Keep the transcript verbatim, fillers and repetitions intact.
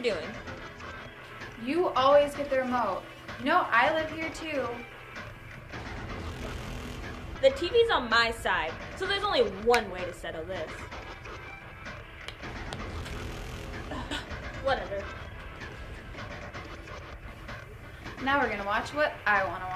you're doing. You always get the remote. You know, I live here too. The T V's on my side, so there's only one way to settle this. Whatever. Now we're gonna watch what I wanna watch.